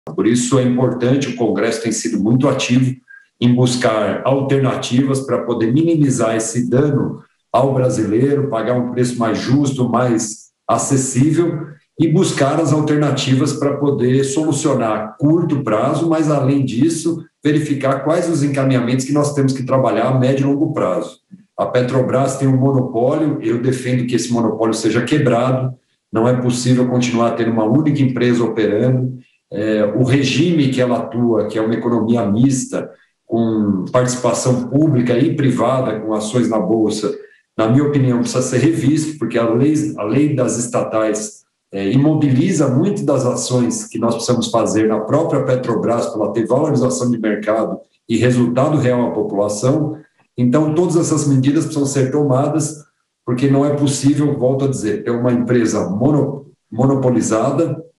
Por isso é importante, o Congresso tem sido muito ativo em buscar alternativas para poder minimizar esse dano ao brasileiro, pagar um preço mais justo, mais acessível e buscar as alternativas para poder solucionar a curto prazo, mas, além disso, verificar quais os encaminhamentos que nós temos que trabalhar a médio e longo prazo. A Petrobras tem um monopólio, eu defendo que esse monopólio seja quebrado, não é possível continuar tendo uma única empresa operando. O regime que ela atua, que é uma economia mista, com participação pública e privada, com ações na Bolsa, na minha opinião, precisa ser revisto, porque a lei das estatais imobiliza muito das ações que nós precisamos fazer na própria Petrobras para ela ter valorização de mercado e resultado real à população. Então, todas essas medidas precisam ser tomadas, porque não é possível, volto a dizer, ter uma empresa monopolizada